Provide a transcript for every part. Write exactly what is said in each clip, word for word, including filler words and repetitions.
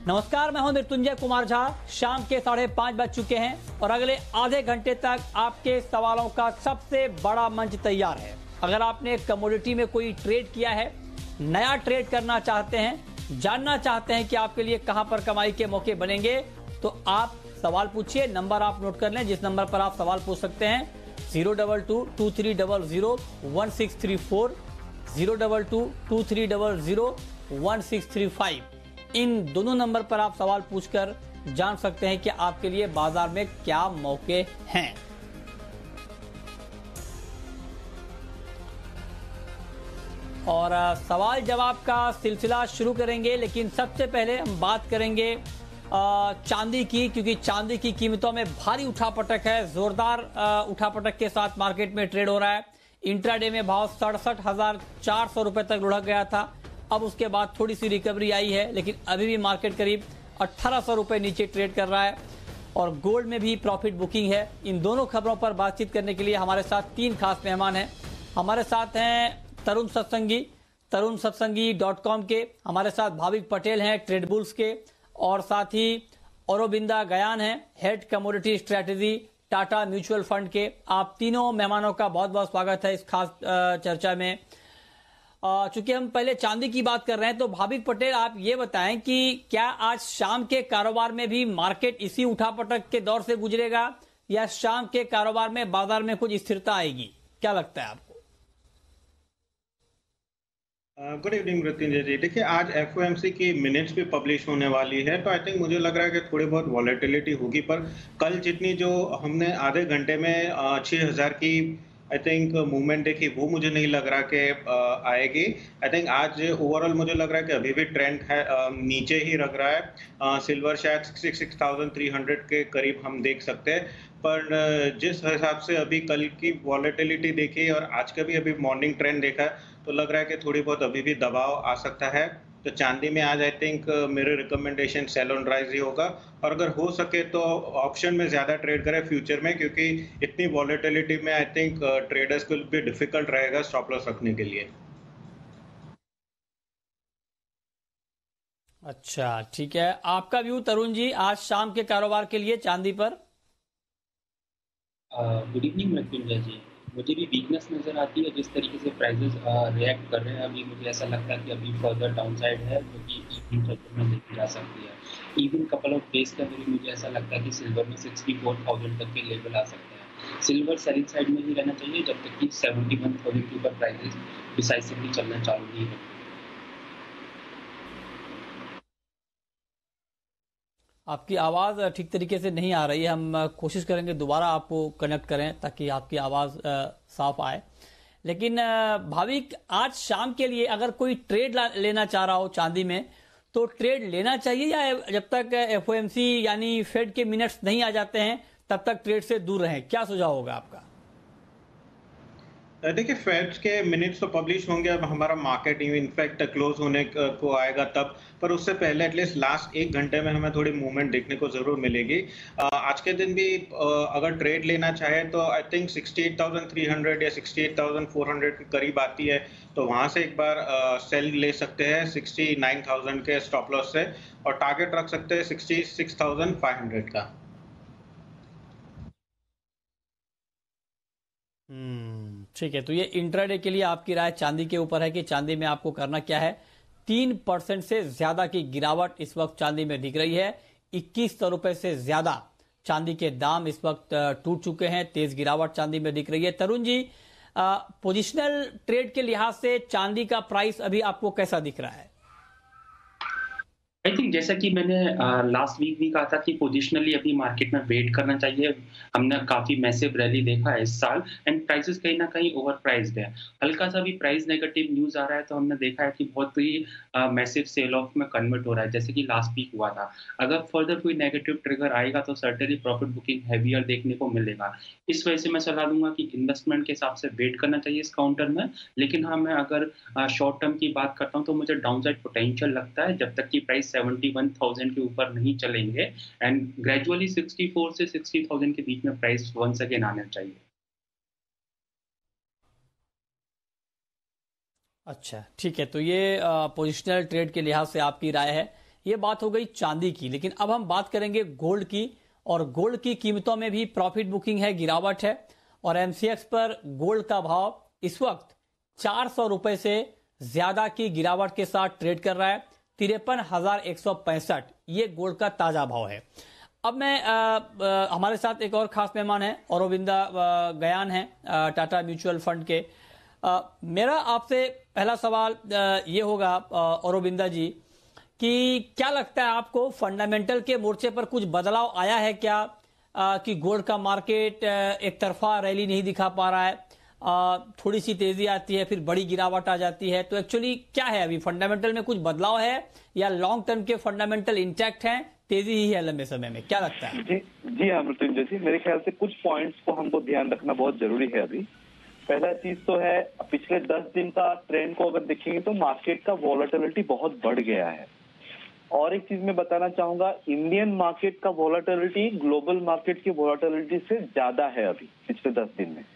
नमस्कार, मैं हूं मृत्युंजय कुमार झा। शाम के साढ़े पांच बज चुके हैं और अगले आधे घंटे तक आपके सवालों का सबसे बड़ा मंच तैयार है। अगर आपने कमोडिटी में कोई ट्रेड किया है, नया ट्रेड करना चाहते हैं, जानना चाहते हैं कि आपके लिए कहां पर कमाई के मौके बनेंगे, तो आप सवाल पूछिए। नंबर आप नोट कर लें जिस नंबर पर आप सवाल पूछ सकते हैं, zero double two two three double zero one six three four, zero double two two three double zero one six three five. इन दोनों नंबर पर आप सवाल पूछकर जान सकते हैं कि आपके लिए बाजार में क्या मौके हैं। और सवाल जवाब का सिलसिला शुरू करेंगे, लेकिन सबसे पहले हम बात करेंगे चांदी की, क्योंकि चांदी की कीमतों में भारी उठापटक है। जोरदार उठापटक के साथ मार्केट में ट्रेड हो रहा है। इंट्राडे में भाव सड़सठ हजार चार सौ रुपए तक लुढ़क गया था। अब उसके बाद थोड़ी सी रिकवरी आई है, लेकिन अभी भी मार्केट करीब अठारह सौ रुपए नीचे ट्रेड कर रहा है और गोल्ड में भी प्रॉफिट बुकिंग है। इन दोनों खबरों पर बातचीत करने के लिए हमारे साथ तीन खास मेहमान हैं। हमारे साथ हैं तरुण सत्संगी, तरुण सत्संगी डॉट कॉम के। हमारे साथ भाविक पटेल हैं ट्रेड बुल्स के, और साथ ही औरोबिंदा गयान हैं head commodity strategy Tata mutual fund के। आप तीनों मेहमानों का बहुत बहुत स्वागत है इस खास चर्चा में। चूंकि हम पहले चांदी की बात कर रहे हैं, तो भाविक पटेल आप ये बताएं कि क्या आज शाम के कारोबार में भी मार्केट इसी उठापटक के दौर से गुजरेगा या शाम के कारोबार में बाजार में कुछ स्थिरता आएगी? क्या लगता है आपको? Good evening Mrityunjay ji. देखिए, आज एफ ओ एम सी की मिनट्स भी पब्लिश होने वाली है, तो आई थिंक मुझे लग रहा है कि थोड़ी बहुत वॉलेटिलिटी होगी, पर कल जितनी जो हमने आधे घंटे में छह हज़ार की आई थिंक मूवमेंट देखी, वो मुझे नहीं लग रहा कि आएगी। आई थिंक आज ओवरऑल मुझे लग रहा है कि अभी भी ट्रेंड है नीचे ही रख रहा है। सिल्वर शायद sixty six thousand three hundred के करीब हम देख सकते हैं, पर जिस हिसाब से अभी कल की वॉलेटिलिटी देखी और आज का भी अभी मॉर्निंग ट्रेंड देखा, तो लग रहा है कि थोड़ी बहुत अभी भी दबाव आ सकता है। तो चांदी में आज आई थिंक मेरे रिकमेंडेशन सेल ऑन राइज ही होगा, और अगर हो सके तो ऑप्शन में ज्यादा ट्रेड करें फ्यूचर में, क्योंकि इतनी वॉलेटिलिटी में आई थिंक ट्रेडर्स को भी डिफिकल्ट रहेगा स्टॉप लॉस रखने के लिए। अच्छा, ठीक है। आपका व्यू तरुण जी आज शाम के कारोबार के लिए चांदी पर? Good evening Mrityunjay ji. मुझे भी वीकनेस नज़र आती है जिस तरीके से प्राइसेस रिएक्ट कर रहे हैं। अभी मुझे ऐसा लगता है कि अभी फर्दर डाउनसाइड है, जो कि इवनिंग सेक्टर में देखी जा सकती है। इवन कपल ऑफ डेज के अंदर मुझे ऐसा लगता है कि सिल्वर में सिक्सटी फोर थाउजेंड तक के लेवल आ सकते हैं। सिल्वर सेलिंग साइड में ही रहना चाहिए जब तक कि सेवेंटी वन थाउजेंड के ऊपर प्राइसेस डिसाइसिवली चलना चालू नहीं होते। आपकी आवाज ठीक तरीके से नहीं आ रही है, हम कोशिश करेंगे दोबारा आपको कनेक्ट करें ताकि आपकी आवाज साफ आए। लेकिन भाविक, आज शाम के लिए अगर कोई ट्रेड लेना चाह रहा हो चांदी में, तो ट्रेड लेना चाहिए या जब तक एफ ओ एम सी यानी फेड के मिनट्स नहीं आ जाते हैं तब तक ट्रेड से दूर रहें? क्या सुझाव होगा आपका? देखिए, फेड के मिनट्स तो पब्लिश होंगे, अब हमारा मार्केट इनफैक्ट क्लोज होने को आएगा तब, पर उससे पहले एटलीस्ट लास्ट एक घंटे में हमें थोड़ी मूवमेंट देखने को जरूर मिलेगी। आज के दिन भी अगर ट्रेड लेना चाहे तो I think sixty eight thousand three hundred या sixty eight thousand four hundred के करीब आती है, तो वहां से एक बार सेल ले सकते हैं सिक्सटी नाइन थाउजेंड के स्टॉप लॉस से, और टारगेट रख सकते हैं sixty six thousand five hundred का। हम्म ठीक है, तो ये इंट्राडे के लिए आपकी राय चांदी के ऊपर है कि चांदी में आपको करना क्या है। तीन परसेंट से ज्यादा की गिरावट इस वक्त चांदी में दिख रही है। इक्कीस सौ रुपए से ज्यादा चांदी के दाम इस वक्त टूट चुके हैं। तेज गिरावट चांदी में दिख रही है। तरुण जी, पोजिशनल ट्रेड के लिहाज से चांदी का प्राइस अभी आपको कैसा दिख रहा है? आई थिंक जैसा कि मैंने लास्ट वीक भी कहा था कि पोजिशनली अभी मार्केट में वेट करना चाहिए। हमने काफी मैसिव रैली देखा है इस साल, एंड प्राइसेस कहीं ना कहीं ओवर प्राइस्ड है। हल्का सा भी प्राइस नेगेटिव न्यूज आ रहा है तो हमने देखा है कि बहुत ही मैसिव सेल ऑफ में कन्वर्ट हो रहा है, जैसे कि लास्ट वीक हुआ था। अगर फर्दर कोई नेगेटिव ट्रिगर आएगा तो सर्टेनली प्रॉफिट बुकिंग हैवियर देखने को मिलेगा। इस वजह से मैं सलाह दूंगा कि इन्वेस्टमेंट के हिसाब से वेट करना चाहिए इस काउंटर में। लेकिन हाँ, मैं अगर शॉर्ट टर्म की बात करता हूँ तो मुझे डाउनसाइड पोटेंशियल लगता है जब तक कि प्राइस सेवेंटी वन थाउजेंड के ऊपर नहीं चलेंगे, एंड ग्रेजुअली सिक्सटी फोर से सिक्सटी थाउजेंड के बीच में प्राइस वंस अगेन आना चाहिए। अच्छा, ठीक है, तो ये पोजिशनल ट्रेड के लिहाज से आपकी राय है। ये बात हो गई चांदी की, लेकिन अब हम बात करेंगे गोल्ड की। और गोल्ड की कीमतों में भी प्रॉफिट बुकिंग है, गिरावट है। और एमसीएक्स पर गोल्ड का भाव इस वक्त चार सौ रुपए से ज्यादा की गिरावट के साथ ट्रेड कर रहा है। तिरपन हजार एक सौ पैंसठ ये गोल्ड का ताजा भाव है। अब मैं आ, आ, हमारे साथ एक और खास मेहमान है, औरोबिंदा गयान है टाटा म्यूचुअल फंड के। आ, मेरा आपसे पहला सवाल आ, ये होगा औरोबिंदा जी कि क्या लगता है आपको, फंडामेंटल के मोर्चे पर कुछ बदलाव आया है क्या? आ, कि गोल्ड का मार्केट एक तरफा रैली नहीं दिखा पा रहा है, आ, थोड़ी सी तेजी आती है फिर बड़ी गिरावट आ जाती है, तो एक्चुअली क्या है अभी फंडामेंटल में कुछ बदलाव है या लॉन्ग टर्म के फंडामेंटल इंटैक्ट हैं, तेजी ही है लंबे समय में, क्या लगता है? जी जी हाँ मृत्युंजय जी, मेरे ख्याल से कुछ पॉइंट्स को हमको ध्यान रखना बहुत जरूरी है। अभी पहला चीज तो है, पिछले दस दिन का ट्रेंड को अगर देखेंगे तो मार्केट का वॉलेटिलिटी बहुत बढ़ गया है। और एक चीज मैं बताना चाहूंगा, इंडियन मार्केट का वॉलेटिलिटी ग्लोबल मार्केट की वॉलेटिलिटी से ज्यादा है अभी पिछले दस दिन में।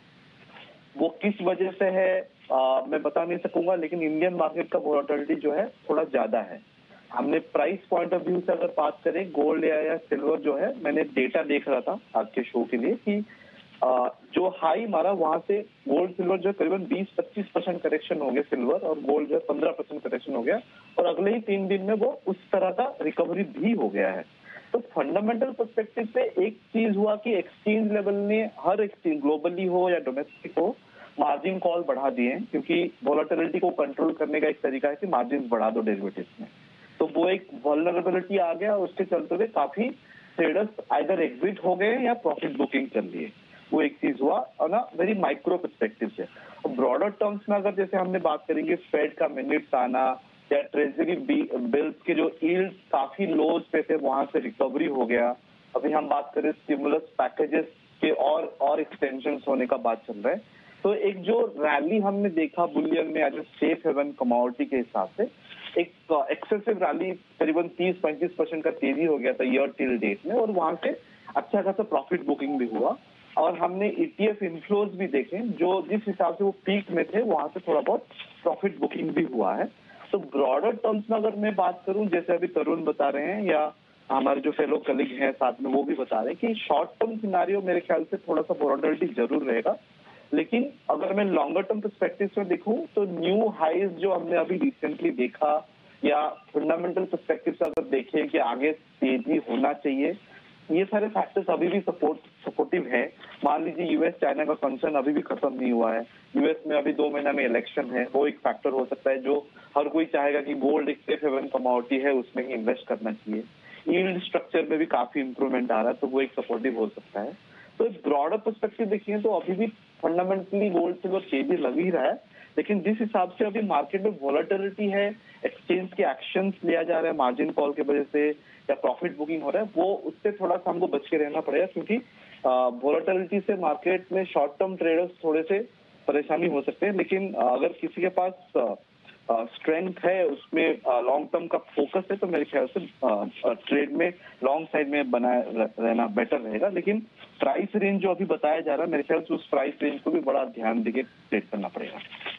वो किस वजह से है आ, मैं बता नहीं सकूंगा, लेकिन इंडियन मार्केट का वॉलेटिलिटी जो है थोड़ा ज्यादा है। हमने प्राइस पॉइंट ऑफ व्यू से अगर बात करें, गोल्ड या, या सिल्वर जो है, मैंने डेटा देख रहा था आज के शो के लिए कि आ, जो हाई मारा वहां से गोल्ड सिल्वर जो है करीबन बीस पच्चीस परसेंट करेक्शन हो गया सिल्वर, और गोल्ड जो है पंद्रह परसेंट करेक्शन हो गया, और अगले ही तीन दिन में वो उस तरह का रिकवरी भी हो गया है। तो फंडामेंटल पर्सपेक्टिव से एक चीज हुआ कि एक्सचेंज लेवल ने हर एक्सचेंज ग्लोबली हो या डोमेस्टिक हो मार्जिन कॉल बढ़ा दिए, क्योंकि वॉलेटिलिटी को कंट्रोल करने का एक तरीका है कि मार्जिन बढ़ा दो डेरिवेटिव्स में। तो वो एक वल्नरेबिलिटी आ गया, उसके चलते हुए काफी ट्रेडर्स आइदर एग्जिट हो गए या प्रॉफिट बुकिंग कर लिए। वो एक चीज हुआ, और ना वेरी माइक्रो पर्सपेक्टिव से। ब्रॉडर टर्म्स में अगर जैसे हमने बात करेंगे, फेड का मिनट्स आना या ट्रेजरी बिल्स के जो यील्ड काफी लोज पे थे वहां से रिकवरी हो गया। अभी हम बात करें स्टिमुलस पैकेजेस के और और एक्सटेंशन होने का बात चल रहा है। तो एक जो रैली हमने देखा बुलियन में as a safe haven commodity के हिसाब से, एक एक्सेसिव रैली करीबन तीस पैंतीस परसेंट का तेजी हो गया था ईयर टिल डेट में, और वहां से अच्छा खासा प्रॉफिट बुकिंग भी हुआ। और हमने ईटीएफ इनफ्लोज भी देखे, जो जिस हिसाब से वो पीक में थे वहां से थोड़ा बहुत प्रॉफिट बुकिंग भी हुआ है। तो ब्रॉडर टर्म्स में अगर मैं बात करूं, जैसे अभी तरुण बता रहे हैं या हमारे जो फेलो कलीग हैं साथ में वो भी बता रहे हैं कि शॉर्ट टर्म सिनारियो मेरे ख्याल से थोड़ा सा वॉलेटिलिटी जरूर रहेगा। लेकिन अगर मैं लॉन्गर टर्म पर्सपेक्टिव से देखूं तो न्यू हाइज जो हमने अभी रिसेंटली देखा, या फंडामेंटल पर्सपेक्टिव से अगर देखें कि आगे तेजी होना चाहिए, ये सारे फैक्टर्स अभी भी सपोर्ट सपोर्टिव है। मान लीजिए यूएस चाइना का कंसर्न अभी भी खत्म नहीं हुआ है, यूएस में अभी दो महीना में इलेक्शन है, वो एक फैक्टर हो सकता है जो हर कोई चाहेगा कि गोल्ड एक सेफ हेवन कमोडिटी है उसमें ही इन्वेस्ट करना चाहिए। यील्ड स्ट्रक्चर में भी काफी इंप्रूवमेंट आ रहा है, तो वो एक सपोर्टिव हो सकता है। तो एक ब्रॉडर पर्सपेक्टिव देखिए तो अभी भी फंडामेंटली गोल्ड सिल्वर तेजी लग ही रहा है, लेकिन जिस हिसाब से अभी मार्केट में वॉलेटिलिटी है, एक्सचेंज के एक्शंस लिया जा रहा है मार्जिन कॉल की वजह से या प्रॉफिट बुकिंग हो रहा है, वो उससे थोड़ा सा हमको बच के रहना पड़ेगा, क्योंकि वॉलेटिलिटी से मार्केट में शॉर्ट टर्म ट्रेडर्स थोड़े से परेशानी हो सकते हैं। लेकिन अगर किसी के पास स्ट्रेंथ है, उसमें लॉन्ग टर्म का फोकस है, तो मेरे ख्याल से ट्रेड में लॉन्ग साइड में बनाए रहना बेटर रहेगा। लेकिन प्राइस रेंज जो अभी बताया जा रहा है, मेरे ख्याल से उस प्राइस रेंज को भी बड़ा ध्यान देके ट्रेड करना पड़ेगा।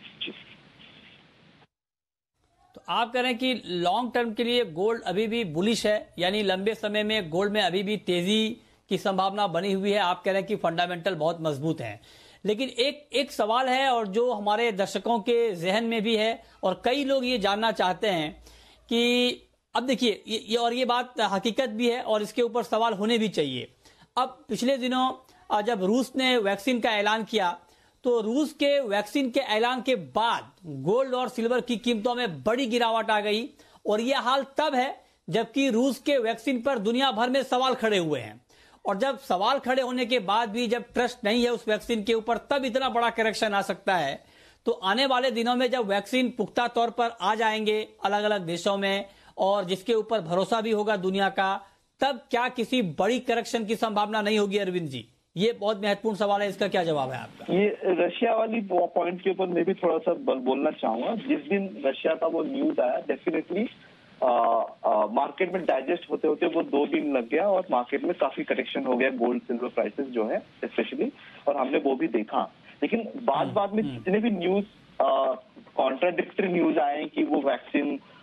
तो आप कह रहे हैं कि लॉन्ग टर्म के लिए गोल्ड अभी भी बुलिश है, यानी लंबे समय में गोल्ड में अभी भी तेजी की संभावना बनी हुई है। आप कह रहे हैं कि फंडामेंटल बहुत मजबूत हैं। लेकिन एक एक सवाल है, और जो हमारे दर्शकों के जहन में भी है, और कई लोग ये जानना चाहते हैं कि अब देखिए ये, ये और ये बात हकीकत भी है और इसके ऊपर सवाल होने भी चाहिए। अब पिछले दिनों जब रूस ने वैक्सीन का ऐलान किया, तो रूस के वैक्सीन के ऐलान के बाद गोल्ड और सिल्वर की कीमतों में बड़ी गिरावट आ गई, और यह हाल तब है जबकि रूस के वैक्सीन पर दुनिया भर में सवाल खड़े हुए हैं। और जब सवाल खड़े होने के बाद भी जब ट्रस्ट नहीं है उस वैक्सीन के ऊपर, तब इतना बड़ा करेक्शन आ सकता है। तो आने वाले दिनों में जब वैक्सीन पुख्ता तौर पर आ जाएंगे अलग अलग देशों में, और जिसके ऊपर भरोसा भी होगा दुनिया का, तब क्या किसी बड़ी करेक्शन की संभावना नहीं होगी? अरविंद जी, ये बहुत महत्वपूर्ण सवाल है, इसका क्या जवाब है आपका? ये रशिया वाली पॉइंट के ऊपर मैं भी थोड़ा सा बोलना चाहूंगा। जिस दिन रशिया का वो न्यूज आया, डेफिनेटली मार्केट में डाइजेस्ट होते होते वो दो दिन लग गया, और मार्केट में काफी करेक्शन हो गया गोल्ड सिल्वर प्राइसेस जो है स्पेशली, और हमने वो भी देखा। लेकिन बाद बाद में जितने भी न्यूज कॉन्ट्राडिक्टरी न्यूज आए कि वो वैक्सीन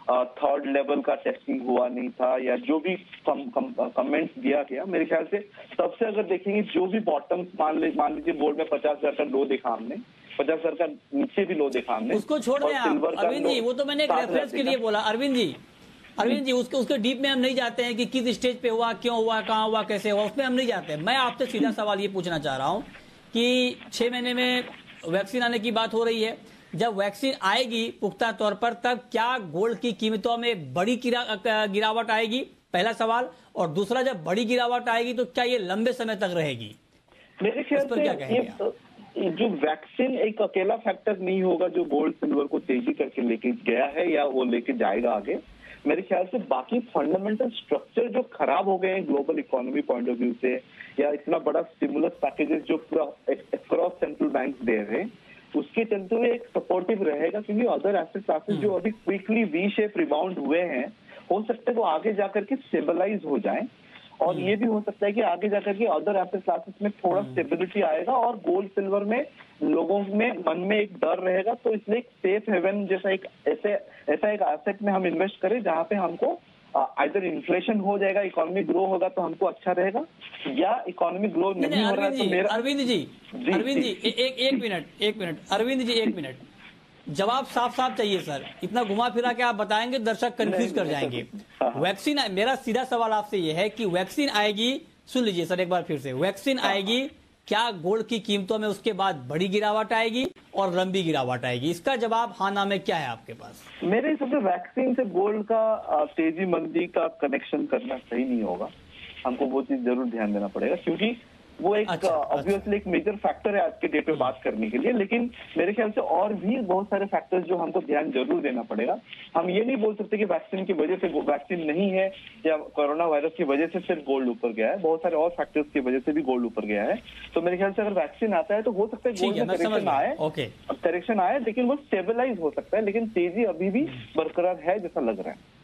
थर्ड लेवल का टेस्टिंग हुआ नहीं था, या जो भी कम, कम, कमेंट्स दिया गया, मेरे ख्याल से सबसे अगर देखेंगे जो भी बॉटम मान ले मान लीजिए गोल्ड में पचास हजार का लो देखा हमने, पचास हजार का नीचे भी लो देखा हमने, उसको छोड़ दें आप अरविंद जी, वो तो मैंने एक रेफरेंस के लिए बोला। अरविंद जी अरविंद जी उसके उसके डीप में हम नहीं जाते हैं कि किस स्टेज पे हुआ, क्यों हुआ, कहाँ हुआ, कैसे हुआ, उसमें हम नहीं जाते। मैं आपसे सीधा सवाल ये पूछना चाह रहा हूँ कि छह महीने में वैक्सीन आने की बात हो रही है, जब वैक्सीन आएगी पुख्ता तौर पर, तब क्या गोल्ड की कीमतों में बड़ी गिरावट आएगी, पहला सवाल। और दूसरा, जब बड़ी गिरावट आएगी तो क्या ये लंबे समय तक रहेगी? मेरे ख्याल से क्या कहेंगे, जो वैक्सीन एक अकेला फैक्टर नहीं होगा जो गोल्ड सिल्वर को तेजी करके लेके गया है या वो लेके जाएगा आगे। मेरे ख्याल से बाकी फंडामेंटल स्ट्रक्चर जो खराब हो गए हैं global economy point of view से, या इतना बड़ा स्टिमुलस पैकेजेस जो पूरा अक्रॉस सेंट्रल बैंक दे रहे हैं, उसके चलते हुए एक सपोर्टिव रहेगा, क्योंकि अदर एसेट क्लासेस जो अभी क्विकली वी शेप रिबाउंड हुए हैं, हो सकता है वो आगे जाकर के स्टेबलाइज हो जाए, और ये भी हो सकता है कि आगे जाकर के अदर एसेट क्लासेस में थोड़ा स्टेबिलिटी आएगा और गोल्ड सिल्वर में लोगों में मन में एक डर रहेगा। तो इसलिए एक सेफ हेवन जैसा एक ऐसे ऐसा एक एसेट में हम इन्वेस्ट करें जहां पे हमको आइदर इन्फ्लेशन हो जाएगा, इकोनॉमी ग्रो होगा तो हमको अच्छा रहेगा, या इकोनॉमी ग्रो नहीं, नहीं हो रहा है तो मेरा। अरविंद जी अरविंद जी एक एक मिनट एक मिनट अरविंद जी एक मिनट, जवाब साफ साफ चाहिए सर, इतना घुमा फिरा के आप बताएंगे दर्शक कंफ्यूज कर जाएंगे। वैक्सीन, मेरा सीधा सवाल आपसे यह है कि वैक्सीन आएगी, सुन लीजिए सर एक बार फिर से, वैक्सीन आएगी, क्या गोल्ड की कीमतों में उसके बाद बड़ी गिरावट आएगी और लंबी गिरावट आएगी? इसका जवाब हाँ ना में क्या है आपके पास? मेरे हिसाब से वैक्सीन से गोल्ड का तेजी मंदी का कनेक्शन करना सही नहीं होगा, हमको वो चीज जरूर ध्यान देना पड़ेगा, क्योंकि वो एक ऑब्वियसली अच्छा, एक मेजर फैक्टर है आज के डेट पे बात करने के लिए। लेकिन मेरे ख्याल से और भी बहुत सारे फैक्टर्स जो हमको ध्यान जरूर देना पड़ेगा। हम ये नहीं बोल सकते कि वैक्सीन की वजह से, वैक्सीन नहीं है या कोरोना वायरस की वजह से सिर्फ गोल्ड ऊपर गया है, बहुत सारे और फैक्टर्स की वजह से भी गोल्ड ऊपर गया है। तो मेरे ख्याल से अगर वैक्सीन आता है तो हो सकता है गोल्ड में करेक्शन आए, करेक्शन आए, लेकिन वो स्टेबलाइज हो सकता है, लेकिन तेजी अभी भी बरकरार है जैसा लग रहा है।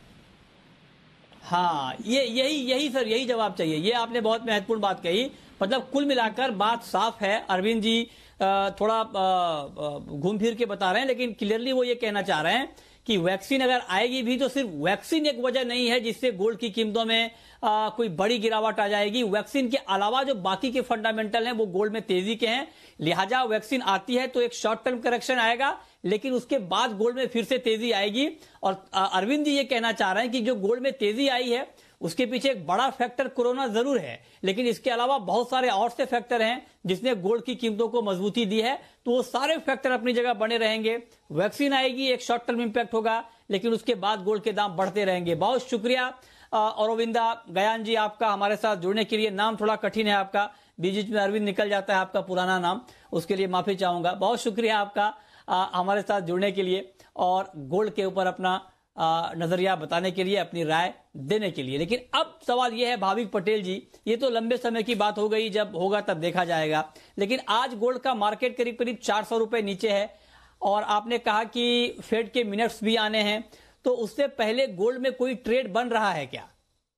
हाँ, ये यही यही सर यही जवाब चाहिए। ये आपने बहुत महत्वपूर्ण बात कही, मतलब कुल मिलाकर बात साफ है। अरविंद जी थोड़ा घूम फिर के बता रहे हैं, लेकिन क्लियरली वो ये कहना चाह रहे हैं कि वैक्सीन अगर आएगी भी तो सिर्फ वैक्सीन एक वजह नहीं है जिससे गोल्ड की कीमतों में आ, कोई बड़ी गिरावट आ जाएगी। वैक्सीन के अलावा जो बाकी के फंडामेंटल हैं वो गोल्ड में तेजी के हैं, लिहाजा वैक्सीन आती है तो एक शॉर्ट टर्म करेक्शन आएगा, लेकिन उसके बाद गोल्ड में फिर से तेजी आएगी। और अरविंद जी ये कहना चाह रहे हैं कि जो गोल्ड में तेजी आई है उसके पीछे एक बड़ा फैक्टर कोरोना जरूर है, लेकिन इसके अलावा बहुत सारे और से फैक्टर हैं जिसने गोल्ड की कीमतों को मजबूती दी है। तो वो सारे फैक्टर अपनी जगह बने रहेंगे। वैक्सीन आएगी, एक शॉर्ट टर्म इंपैक्ट होगा, लेकिन उसके बाद गोल्ड के दाम बढ़ते रहेंगे। बहुत शुक्रिया अरविंदा गयान जी आपका हमारे साथ जुड़ने के लिए। नाम थोड़ा कठिन है आपका, बीच बीच में अरविंद निकल जाता है आपका पुराना नाम, उसके लिए माफी चाहूंगा। बहुत शुक्रिया आपका आ, हमारे साथ जुड़ने के लिए और गोल्ड के ऊपर अपना आ, नजरिया बताने के लिए, अपनी राय देने के लिए। लेकिन अब सवाल यह है भाविक पटेल जी, ये तो लंबे समय की बात हो गई, जब होगा तब देखा जाएगा, लेकिन आज गोल्ड का मार्केट करीब करीब चार सौ रुपए नीचे है और आपने कहा कि फेड के मिनट्स भी आने हैं, तो उससे पहले गोल्ड में कोई ट्रेड बन रहा है क्या?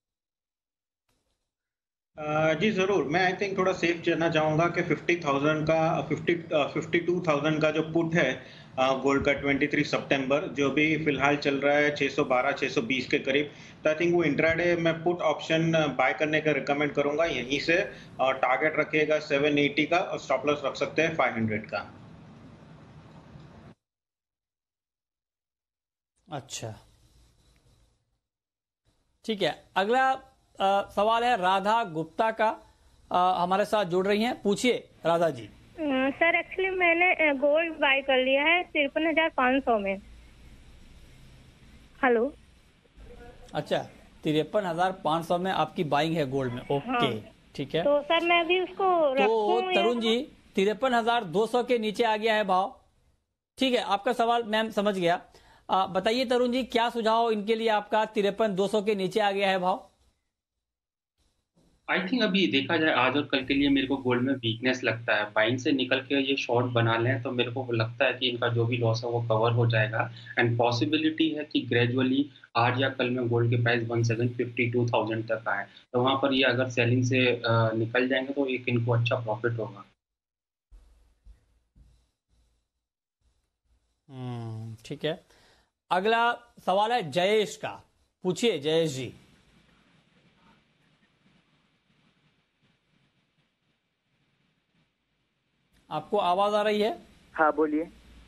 Uh, जी जरूर, मैं आई थिंक थोड़ा सेफ जाना चाहूंगा कि फिफ्टी थाउजेंड का फिफ्टी फिफ्टी टू थाउजेंड का जो पुट है गोल्ड का तेईस सितंबर जो भी फिलहाल चल रहा है छह सौ बारह छह सौ बीस के करीब, तो आई थिंक वो इंट्राडे में पुट ऑप्शन बाय करने का रिकमेंड करूंगा। यहीं से टारगेट रखिएगा सेवन एटी का और स्टॉप लॉस रख सकते हैं फाइव हंड्रेड का। अच्छा ठीक है, अगला आ, सवाल है राधा गुप्ता का, आ, हमारे साथ जुड़ रही हैं, पूछिए राधा जी। सर एक्चुअली मैंने गोल्ड बाय कर लिया है तिरपन हजार पाँच सौ में। हेलो, अच्छा तिरपन हजार पाँच सौ में आपकी बाइंग है गोल्ड में, ओके हाँ। ठीक है, तो सर मैं अभी उसको तो तरुण जी तिरपन हजार दो सौ के नीचे आ गया है भाव। ठीक है, आपका सवाल मैम समझ गया। बताइए तरुण जी, क्या सुझाव इनके लिए आपका? तिरपन दो सौ के नीचे आ गया है भाव। आई थिंक अभी देखा जाए आज और कल के लिए मेरे को गोल्ड में वीकनेस लगता है। बाइंग से निकल के ये शॉर्ट बना लें तो मेरे को लगता है कि इनका जो भी लॉस है वो कवर हो जाएगा, एंड पॉसिबिलिटी है कि ग्रेजुअली आज या कल में गोल्ड के price one seven fifty two thousand तक आए, तो वहां पर ये अगर सेलिंग से आ, निकल जाएंगे तो एक इनको अच्छा प्रॉफिट होगा। हम्म ठीक है, अगला सवाल है जयेश का, पूछिए जयेश जी। आपको आवाज आ रही है? हाँ बोलिए।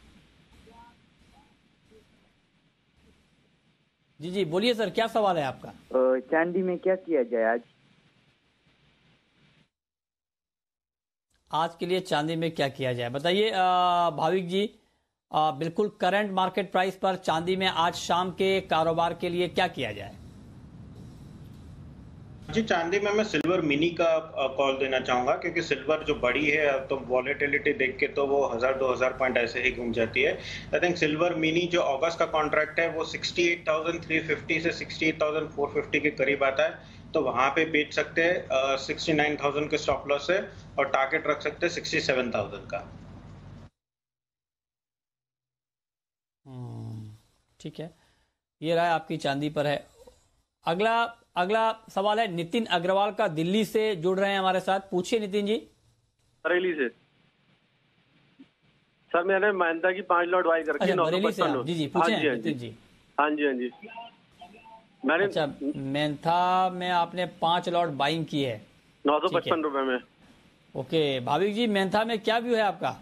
जी जी बोलिए सर, क्या सवाल है आपका? अ, चांदी में क्या किया जाए आज? आज के लिए चांदी में क्या किया जाए बताइए अ, भाविक जी। आ, बिल्कुल करंट मार्केट प्राइस पर चांदी में आज शाम के कारोबार के लिए क्या किया जाए? जी चांदी में मैं सिल्वर मिनी का कॉल देना चाहूंगा, क्योंकि सिल्वर जो बड़ी है तो वॉलेटिलिटी देख के तो वो हजार दो हजार पॉइंट ऐसे ही घूम जाती है। आई थिंक सिल्वर मिनी जो अगस्त का कॉन्ट्रैक्ट है वो sixty eight thousand three fifty से sixty eight thousand four fifty के करीब आता है, तो वहां पे बेच सकते हैं सिक्सटी नाइन थाउजेंड के स्टॉप लॉस है, और टारगेट रख सकते हैं सिक्सटी सेवन थाउजेंड का। ठीक है, ये राय आपकी चांदी पर है। अगला अगला सवाल है नितिन अग्रवाल का, दिल्ली से जुड़ रहे हैं हमारे साथ, पूछिए नितिन जी। बरेली से सर, मैंने मेहनता की पांच लॉट बाई करके अच्छा, बरेली से आप, जी जी पूछे हाँ नितिन जी। हाँ जी हाँ जी मैंने अच्छा, मेंथा में आपने पांच लॉट बाइंग की है नौ सौ पचपन रुपए में। ओके भाविक जी, मेंथा में क्या व्यू है आपका?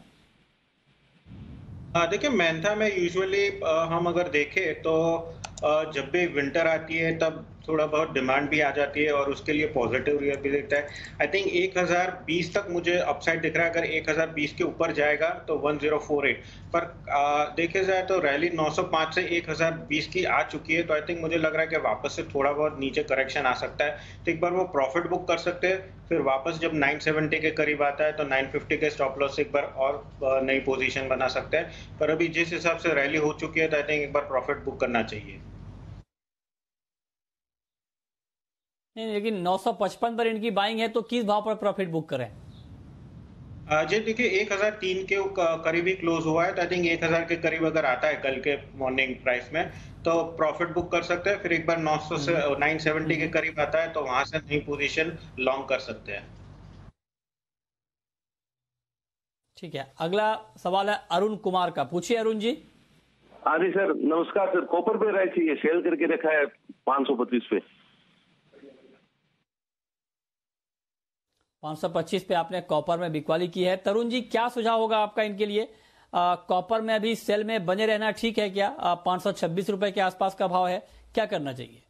देखिए मेंथा में यूजुअली हम अगर देखें तो आ, जब भी विंटर आती है तब थोड़ा बहुत डिमांड भी आ जाती है और उसके लिए पॉजिटिव रियल भी दिखता है। आई थिंक एक हज़ार बीस तक मुझे अपसाइड दिख रहा है, अगर एक हज़ार बीस के ऊपर जाएगा तो वन ज़ीरो फोर एट पर आ, देखे जाए तो रैली नौ सौ पाँच से एक हज़ार बीस की आ चुकी है, तो आई थिंक मुझे लग रहा है कि वापस से थोड़ा बहुत नीचे करेक्शन आ सकता है, तो एक बार वो प्रॉफिट बुक कर सकते हैं, फिर वापस जब नाइन सेवेंटी के करीब आता है तो नाइन फिफ्टी के स्टॉप लॉस से एक बार और नई पोजीशन बना सकते हैं। पर अभी जिस हिसाब से रैली हो चुकी है तो आई थिंक एक बार प्रॉफिट बुक करना चाहिए। नहीं, लेकिन नौ सौ पचपन पर इनकी बाइंग है तो किस भाव पर प्रॉफिट बुक करें? जी देखिए एक हज़ार तीन के करीब ही क्लोज हुआ है, तो आई थिंक एक हज़ार के करीब अगर आता है कल के मॉर्निंग प्राइस में तो प्रॉफिट बुक कर सकते हैं, फिर एक बार नौ सौ से नाइन सेवेंटी के करीब आता है तो वहां से नई पोजीशन लॉन्ग कर सकते हैं। ठीक है, अगला सवाल है अरुण कुमार का, पूछिए अरुण जी। हाँ जी सर नमस्कार सर, कॉपर पे राय चाहिए, सेल करके रखा है पाँच सौ पच्चीस पे। पाँच सौ पच्चीस पे आपने कॉपर में बिकवाली की है। तरुण जी क्या सुझाव होगा आपका इनके लिए? कॉपर में अभी सेल में बने रहना ठीक है क्या? पाँच सौ छब्बीस रुपए के आसपास का भाव है, क्या करना चाहिए?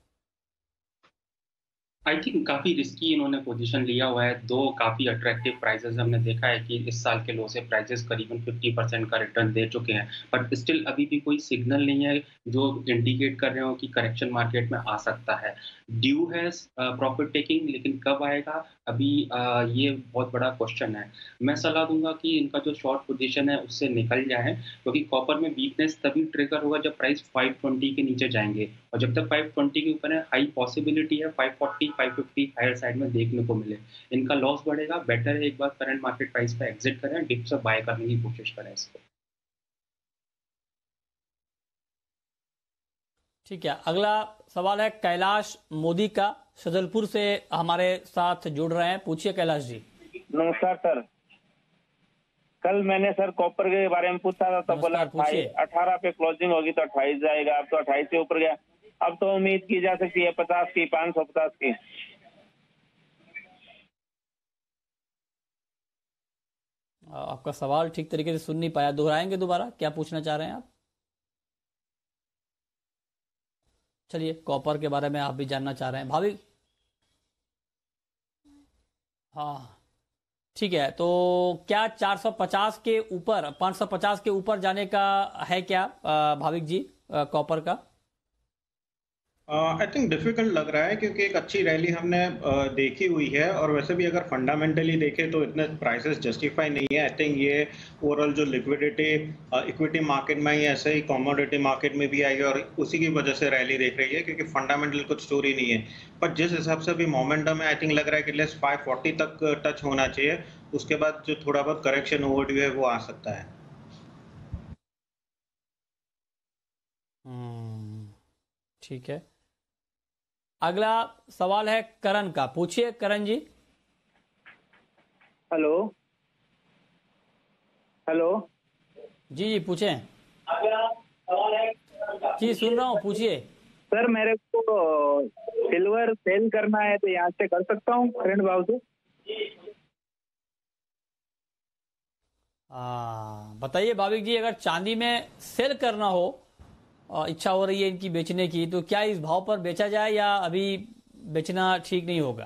आई थिंक काफी रिस्की इन्होंने पोजीशन लिया हुआ है। दो काफी अट्रैक्टिव प्राइसेस हमने देखा है कि इस साल के लो से प्राइसेस करीबन पचास परसेंट का रिटर्न दे चुके हैं, बट स्टिल अभी भी कोई सिग्नल नहीं है जो इंडिकेट कर रहे हो कि करेक्शन मार्केट में आ सकता है। ड्यू है प्रॉफिट टेकिंग, लेकिन कब आएगा अभी आ, ये बहुत बड़ा क्वेश्चन है। मैं सलाह दूंगा कि इनका जो शॉर्ट पोजीशन है उससे निकल जाए, क्योंकि तो कॉपर में वीकनेस तभी ट्रिगर होगा जब प्राइस फाइव ट्वेंटी के नीचे जाएंगे, और जब तक फाइव ट्वेंटी के ऊपर है हाई पॉसिबिलिटी है five forty five fifty higher side में देखने को मिले। इनका लॉस बढ़ेगा, बेटर है एक बार करंट मार्केट प्राइस पे एग्जिट करें, डिप से बाय करने की कोशिश करें इसको। ठीक है, अगला सवाल है कैलाश मोदी का, सदलपुर से हमारे साथ जुड़ रहे हैं, पूछिए कैलाश जी। नमस्कार सर, कल मैंने सर कॉपर के बारे में पूछा था तो बोला अठारह पे क्लोजिंग होगी तो अट्ठाईस जाएगा, अब तो अट्ठाईस से ऊपर गया, अब तो उम्मीद की जा सकती है पचास की, पाँच सौ पचास की। आपका सवाल ठीक तरीके से सुन नहीं पाया, दोहराएंगे दोबारा, क्या पूछना चाह रहे हैं आप? चलिए, कॉपर के बारे में आप भी जानना चाह रहे हैं भाभी? हाँ ठीक है, तो क्या चार सौ पचास के ऊपर, पाँच सौ पचास के ऊपर जाने का है क्या भाविक जी कॉपर का? आई थिंक डिफिकल्ट लग रहा है, क्योंकि एक अच्छी रैली हमने uh, देखी हुई है, और वैसे भी अगर फंडामेंटली देखें तो इतने प्राइसेस जस्टिफाई नहीं है। आई थिंक ये ओवरऑल जो लिक्विडिटी इक्विटी मार्केट में ही ऐसे ही कमोडिटी मार्केट में भी आई है, और उसी की वजह से रैली देख रही है, क्योंकि फंडामेंटल कुछ स्टोरी नहीं है। पर जिस हिसाब से भी मोमेंटम है, आई थिंक लग रहा है कि लेस फाइव फोर्टी तक टच होना चाहिए, उसके बाद जो थोड़ा बहुत करेक्शन ओवरड्यू है वो आ सकता है। ठीक है, अगला सवाल है करण का, पूछिए करण जी। हेलो हेलो जी जी पूछें। अगला सवाल है जी सुन रहा हूँ, पूछिए। सर मेरे को सिल्वर सेल करना है तो यहाँ से कर सकता हूँ करंट भाव से? हाँ बताइए भाविक जी, अगर चांदी में सेल करना हो, इच्छा हो रही है इनकी बेचने की, तो क्या इस भाव पर बेचा जाए या अभी बेचना ठीक नहीं होगा?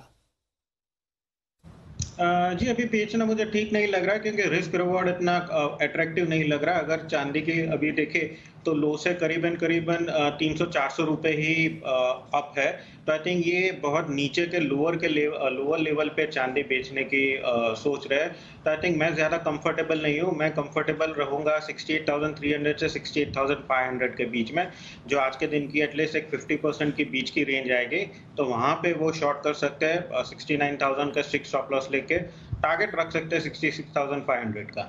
जी अभी बेचना मुझे ठीक नहीं लग रहा क्योंकि रिस्क रिवॉर्ड इतना अट्रैक्टिव नहीं लग रहा। अगर चांदी की अभी देखें तो लो से करीबन करीबन तीन सौ चार सौ रुपए ही अप है, तो आई थिंक ये बहुत नीचे के लोअर के लेवल लोअर लेवल पे चांदी बेचने की आ, सोच रहे हैं। तो आई थिंक मैं ज़्यादा कंफर्टेबल नहीं हूँ। मैं कंफर्टेबल रहूँगा sixty eight thousand three hundred से sixty eight thousand five hundred के बीच में, जो आज के दिन की एटलीस्ट एक फिफ्टी परसेंट की बीच की रेंज आएगी। तो वहाँ पे वो शॉर्ट कर सकते हैं। सिक्सटी नाइन थाउजेंड का स्ट्रिक्ट स्टॉप लॉस लेके टारगेट रख सकते हैं sixty six thousand five hundred का।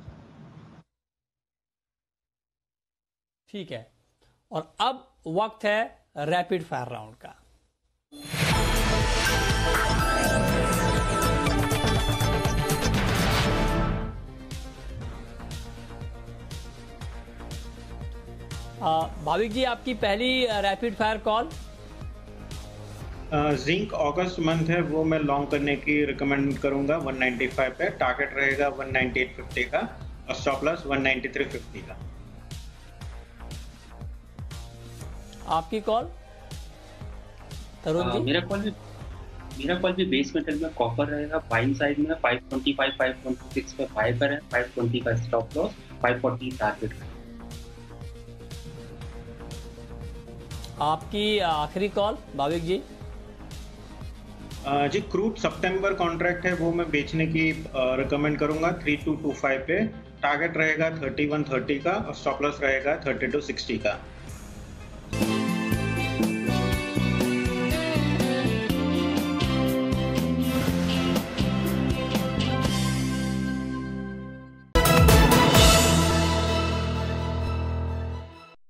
ठीक है, और अब वक्त है रैपिड फायर राउंड का। भाविक जी आपकी पहली रैपिड फायर कॉल। जिंक अगस्त मंथ है, वो मैं लॉन्ग करने की रिकमेंड करूंगा वन नाइंटी फाइव पे। टारगेट रहेगा वन नाइंटी एट फिफ्टी का और stop loss one ninety three fifty का। आपकी कॉल तरुण जी? मेरा कॉल भी मेरा कॉल भी बेस मेटल में कॉपर रहेगा। बाइंग साइड में five twenty five five twenty six पे बाय पर है, फाइव ट्वेंटी का stop loss, five forty target. आपकी आखिरी कॉल भाविक जी? Uh, जी क्रूड सितंबर कॉन्ट्रैक्ट है, वो मैं बेचने की रिकमेंड करूंगा थर्टी टू ट्वेंटी फाइव पे। टारगेट रहेगा थर्टी वन थर्टी का और स्टॉप लॉस रहेगा थर्टी टू सिक्सटी का।